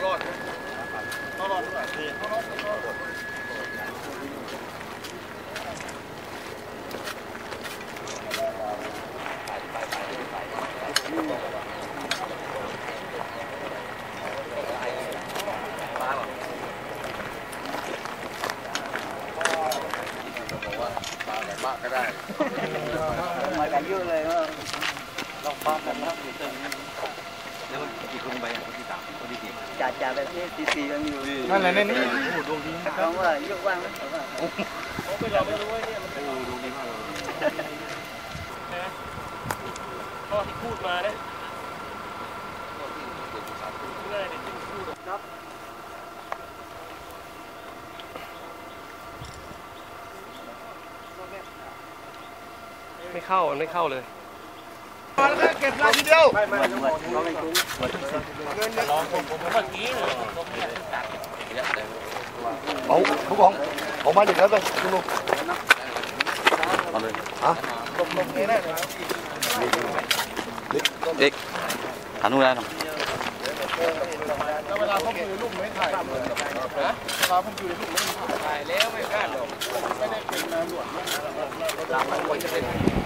รอดเขารอดด้วยเขารอดมากก็ได้มากันเยอะเลยลองป้ากันนะมีเติมแล้วกี่คนไปคนที่3คนที่4จ่าแบบนี้ตีกันอยู่นั่นแหละนี่ดวงดีมากเขาว่ายกว่างนะเขาว่าเขาไปเราไม่รู้ว่าเนี่ยมันดวงดีมากเลยนะข้อที่พูดมาเนี่ยครับไม่เข้าเลยแล้วเก็บรายทีเดียวไม่ลองผมเมื่อกี้เลยเอาผู้กองผมมาอย่างนั้นเลยคุณลุงมาเลยฮะเด็กหันนู่นได้หรอเวลาผมอยู่ลูกไม่ถ่ายเวลาผมอยู่ลูกไม่ถ่ายแล้วไม่กล้าหรอกไม่ได้เป็นหลวดนะหลังมันควรจะเป็น